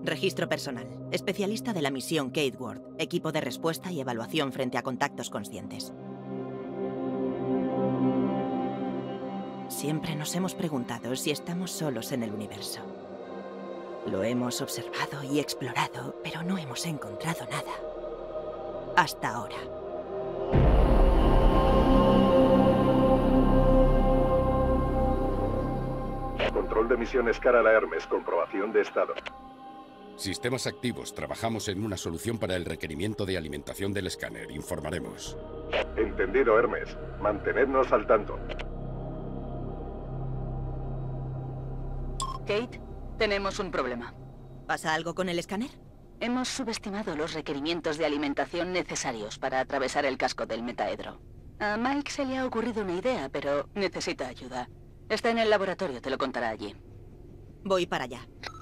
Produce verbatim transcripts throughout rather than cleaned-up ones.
Registro personal. Especialista de la misión Kate Ward. Equipo de respuesta y evaluación frente a contactos conscientes. Siempre nos hemos preguntado si estamos solos en el universo. Lo hemos observado y explorado, pero no hemos encontrado nada. Hasta ahora. Control de misión Scar a la Hermes. Comprobación de estado. Sistemas activos. Trabajamos en una solución para el requerimiento de alimentación del escáner. Informaremos. Entendido, Hermes. Mantenednos al tanto. Kate, tenemos un problema. ¿Pasa algo con el escáner? Hemos subestimado los requerimientos de alimentación necesarios para atravesar el casco del metaedro. A Mike se le ha ocurrido una idea, pero necesita ayuda. Está en el laboratorio, te lo contará allí. Voy para allá.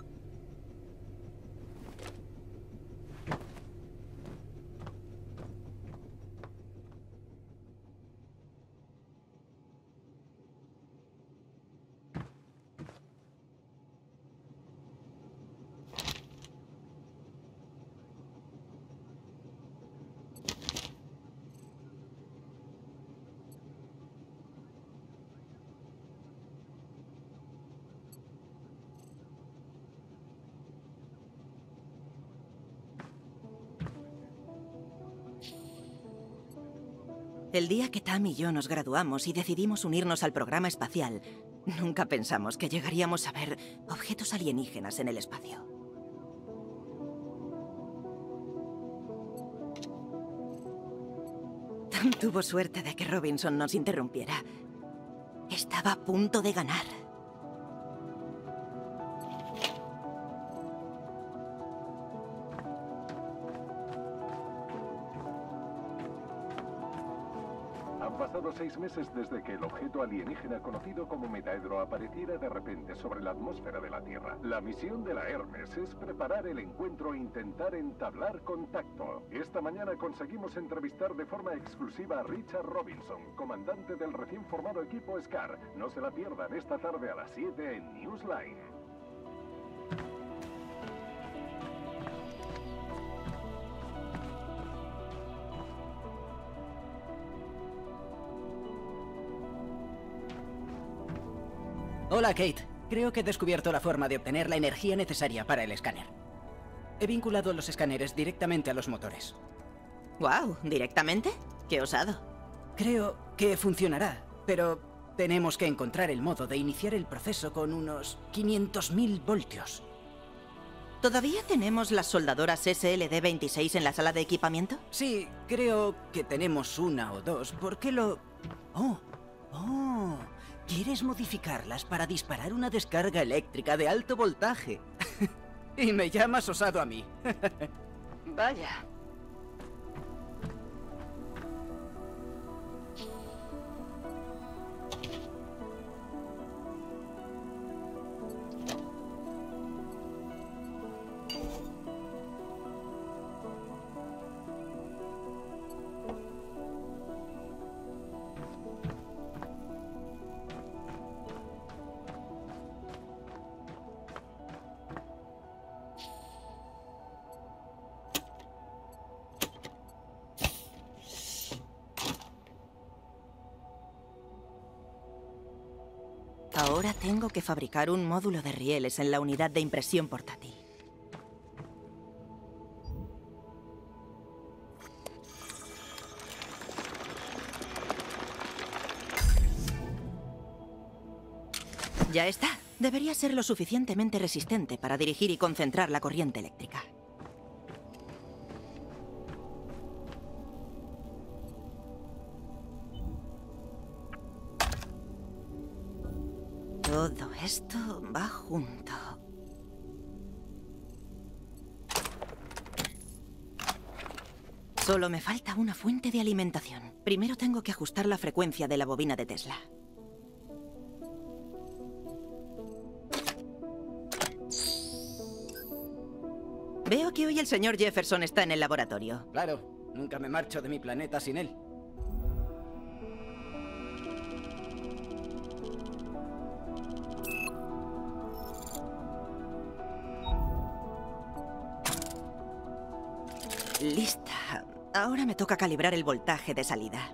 El día que Tam y yo nos graduamos y decidimos unirnos al programa espacial, nunca pensamos que llegaríamos a ver objetos alienígenas en el espacio. Tam tuvo suerte de que Robinson nos interrumpiera. Estaba a punto de ganar. Han pasado seis meses desde que el objeto alienígena conocido como metaedro apareciera de repente sobre la atmósfera de la Tierra. La misión de la Hermes es preparar el encuentro e intentar entablar contacto. Esta mañana conseguimos entrevistar de forma exclusiva a Richard Robinson, comandante del recién formado equipo Scar. No se la pierdan esta tarde a las siete en Newsline. Hola, Kate. Creo que he descubierto la forma de obtener la energía necesaria para el escáner. He vinculado los escáneres directamente a los motores. ¡Guau! ¿Directamente? ¡Qué osado! Creo que funcionará, pero tenemos que encontrar el modo de iniciar el proceso con unos quinientos mil voltios. ¿Todavía tenemos las soldadoras S L D veintiséis en la sala de equipamiento? Sí, creo que tenemos una o dos. ¿Por qué lo...? ¡Oh! ¡Oh! ¿Quieres modificarlas para disparar una descarga eléctrica de alto voltaje? Y me llamas osado a mí. Vaya. Ahora tengo que fabricar un módulo de rieles en la unidad de impresión portátil. Ya está. Debería ser lo suficientemente resistente para dirigir y concentrar la corriente eléctrica. Todo esto va junto. Solo me falta una fuente de alimentación. Primero tengo que ajustar la frecuencia de la bobina de Tesla. Veo que hoy el señor Jefferson está en el laboratorio. Claro, nunca me marcho de mi planeta sin él. Lista. Ahora me toca calibrar el voltaje de salida.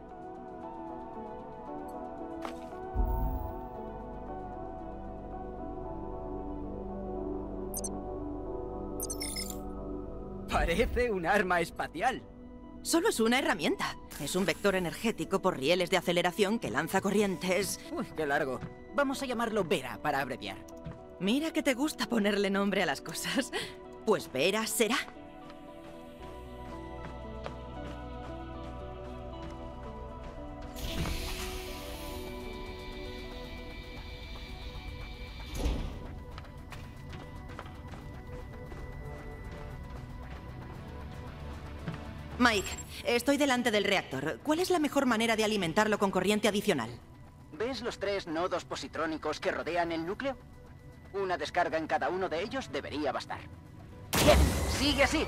Parece un arma espacial. Solo es una herramienta. Es un vector energético por rieles de aceleración que lanza corrientes. Uy, qué largo. Vamos a llamarlo Vera para abreviar. Mira que te gusta ponerle nombre a las cosas. Pues Vera será. Mike, estoy delante del reactor. ¿Cuál es la mejor manera de alimentarlo con corriente adicional? ¿Ves los tres nodos positrónicos que rodean el núcleo? Una descarga en cada uno de ellos debería bastar. ¡Bien! ¡Sigue así!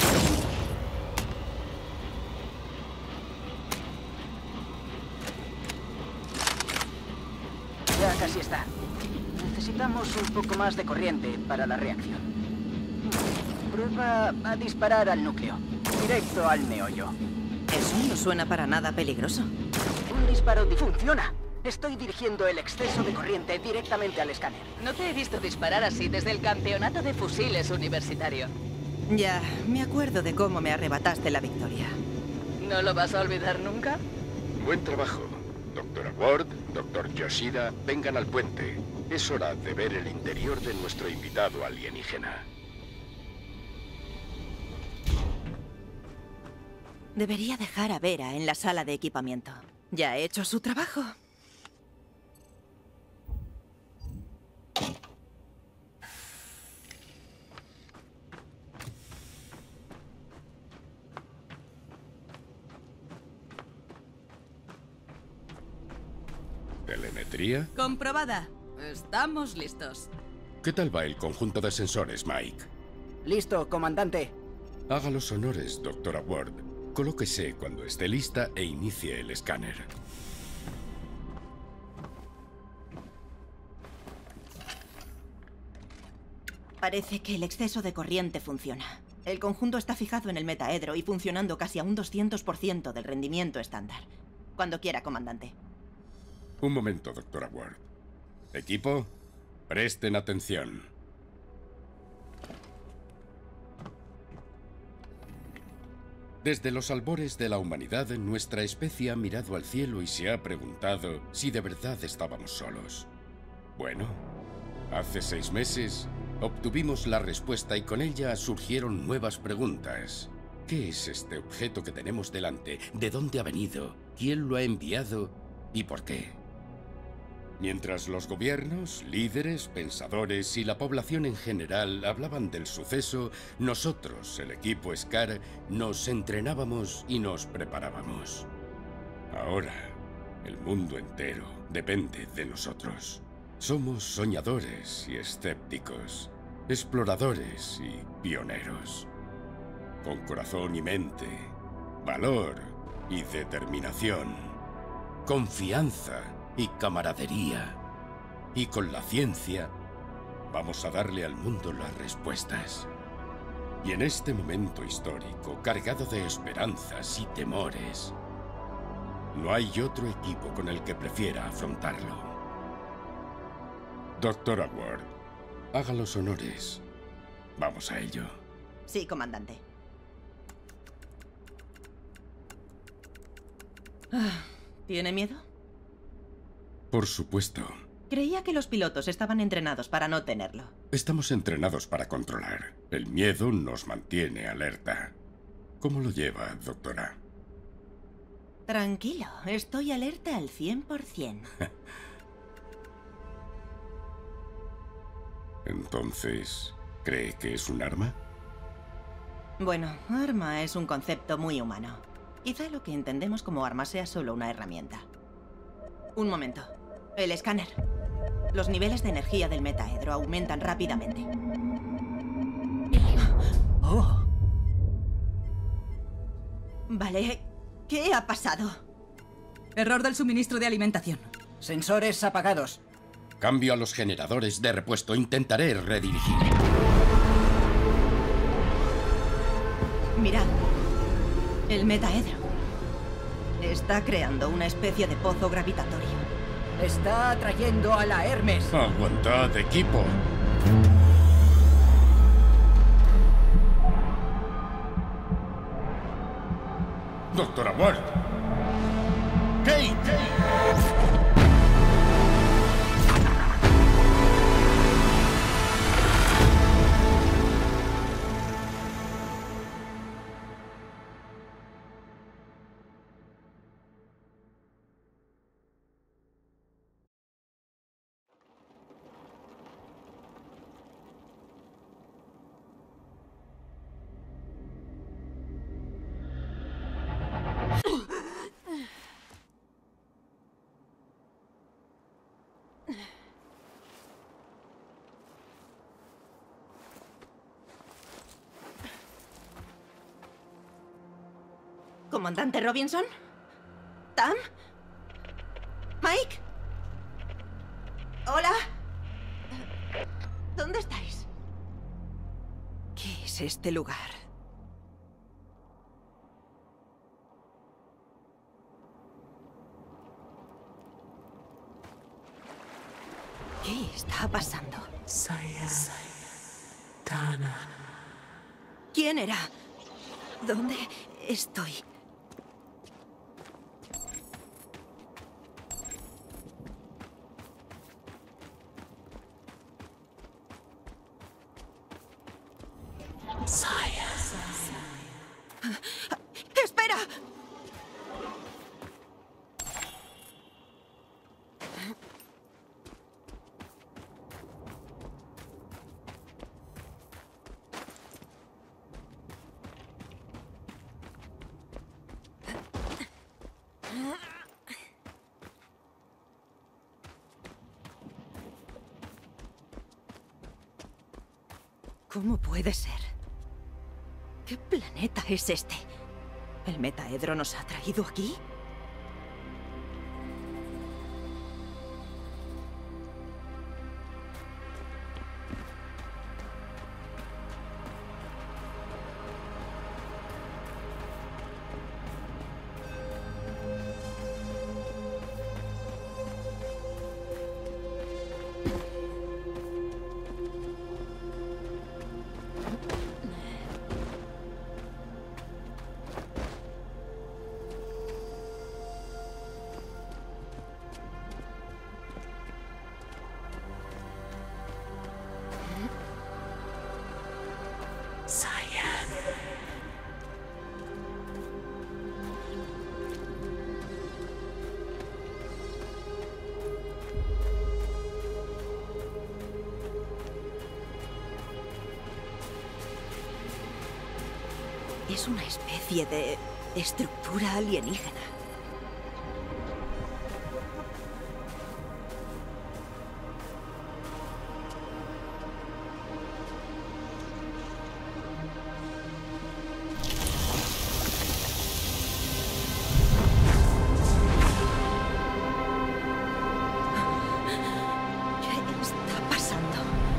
Ya casi está. Necesitamos un poco más de corriente para la reacción. Prueba a disparar al núcleo. Directo al meollo. Eso no suena para nada peligroso. Un disparo funciona. Estoy dirigiendo el exceso de corriente directamente al escáner. No te he visto disparar así desde el campeonato de fusiles universitario. Ya, me acuerdo de cómo me arrebataste la victoria. ¿No lo vas a olvidar nunca? Buen trabajo. Doctora Ward, doctor Yoshida, vengan al puente. Es hora de ver el interior de nuestro invitado alienígena. Debería dejar a Vera en la sala de equipamiento. Ya ha hecho su trabajo. ¿Telemetría? Comprobada. Estamos listos. ¿Qué tal va el conjunto de sensores, Mike? Listo, comandante. Haga los honores, doctora Ward. Colóquese cuando esté lista e inicie el escáner. Parece que el exceso de corriente funciona. El conjunto está fijado en el metaedro y funcionando casi a un doscientos por ciento del rendimiento estándar. Cuando quiera, comandante. Un momento, doctora Ward. Equipo, presten atención. Desde los albores de la humanidad, nuestra especie ha mirado al cielo y se ha preguntado si de verdad estábamos solos. Bueno, hace seis meses obtuvimos la respuesta y con ella surgieron nuevas preguntas. ¿Qué es este objeto que tenemos delante? ¿De dónde ha venido? ¿Quién lo ha enviado? ¿Y por qué? Mientras los gobiernos, líderes, pensadores y la población en general hablaban del suceso, nosotros, el equipo SCAR, nos entrenábamos y nos preparábamos. Ahora, el mundo entero depende de nosotros. Somos soñadores y escépticos, exploradores y pioneros. Con corazón y mente, valor y determinación, confianza y camaradería. Y con la ciencia, vamos a darle al mundo las respuestas. Y en este momento histórico, cargado de esperanzas y temores, no hay otro equipo con el que prefiera afrontarlo. Doctora Ward, haga los honores. Vamos a ello. Sí, comandante. Ah, ¿tiene miedo? Por supuesto. Creía que los pilotos estaban entrenados para no tenerlo. Estamos entrenados para controlar. El miedo nos mantiene alerta. ¿Cómo lo lleva, doctora? Tranquilo, estoy alerta al cien por cien. Entonces, ¿cree que es un arma? Bueno, arma es un concepto muy humano. Quizá lo que entendemos como arma sea solo una herramienta. Un momento. El escáner. Los niveles de energía del metaedro aumentan rápidamente. ¡Oh! Vale, ¿qué ha pasado? Error del suministro de alimentación. Sensores apagados. Cambio a los generadores de repuesto. Intentaré redirigir. Mirad. El metaedro. Está creando una especie de pozo gravitatorio. Está atrayendo a la Hermes. Aguantad, equipo. Doctora Ward. Kate. ¿Comandante Robinson? ¿Tam? ¿Mike? ¿Hola? ¿Dónde estáis? ¿Qué es este lugar? ¿Qué está pasando? ¿Quién era? ¿Dónde estoy? ¡Espera! ¿Cómo puede ser? ¿Qué planeta es este? ¿El metaedro nos ha traído aquí? Es una especie de estructura alienígena. ¿Qué está pasando?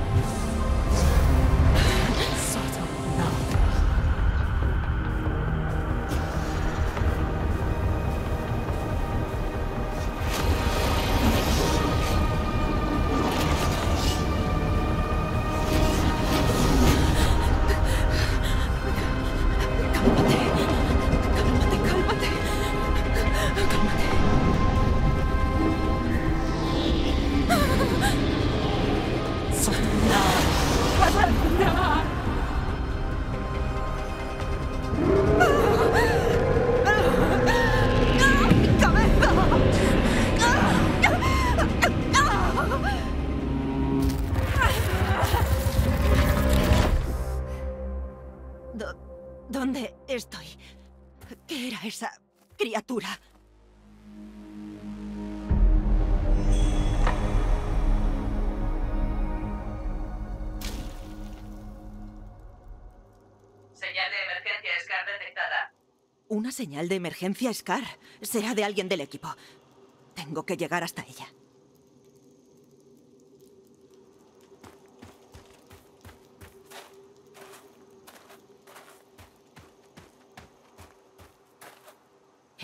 Do- ¿Dónde estoy? ¿Qué era esa criatura? Señal de emergencia SCAR detectada. Una señal de emergencia SCAR. Será de alguien del equipo. Tengo que llegar hasta ella.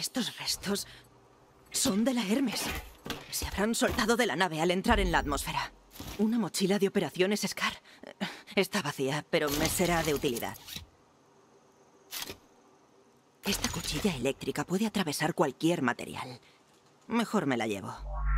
Estos restos son de la Hermes. Se habrán soltado de la nave al entrar en la atmósfera. Una mochila de operaciones Scar. Está vacía, pero me será de utilidad. Esta cuchilla eléctrica puede atravesar cualquier material. Mejor me la llevo.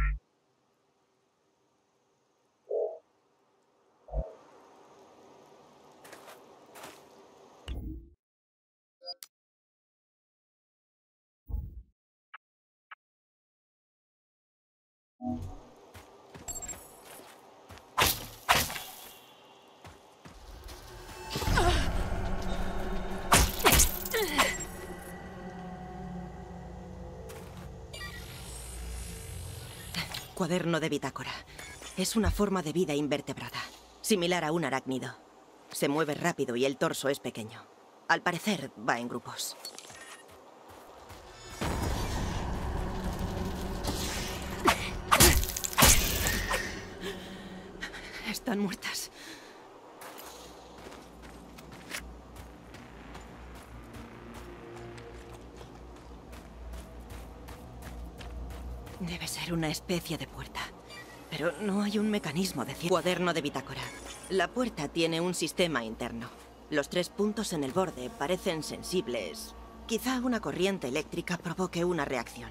Cuaderno de bitácora. Es una forma de vida invertebrada, similar a un arácnido. Se mueve rápido y el torso es pequeño. Al parecer, va en grupos. Están muertas. Debe ser una especie de puerta. Pero no hay un mecanismo de cierre. Cuaderno de bitácora. La puerta tiene un sistema interno. Los tres puntos en el borde parecen sensibles. Quizá una corriente eléctrica provoque una reacción.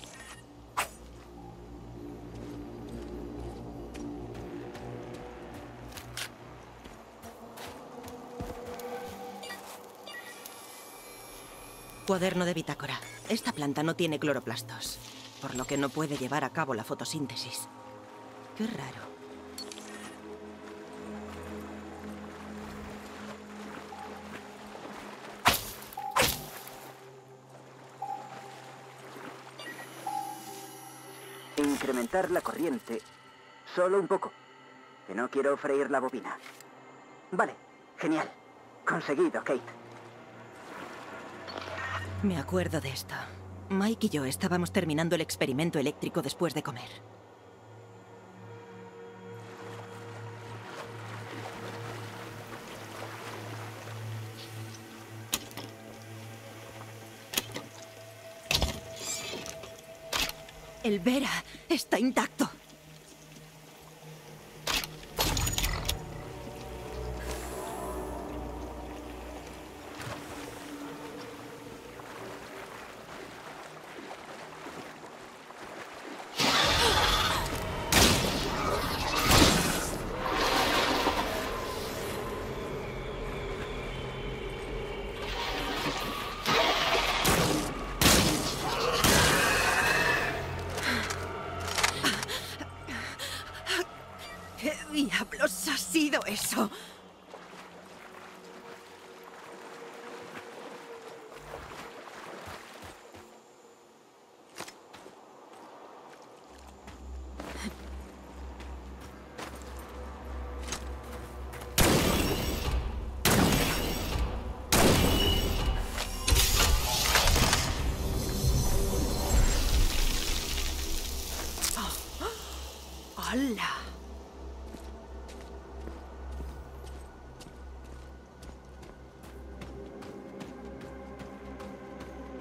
Cuaderno de bitácora. Esta planta no tiene cloroplastos, por lo que no puede llevar a cabo la fotosíntesis. Qué raro. Incrementar la corriente. Solo un poco. Que no quiero freír la bobina. Vale, genial. Conseguido, Kate. Me acuerdo de esto. Mike y yo estábamos terminando el experimento eléctrico después de comer. El Vera está intacto. ¿Qué diablos ha sido eso? ¡Hala!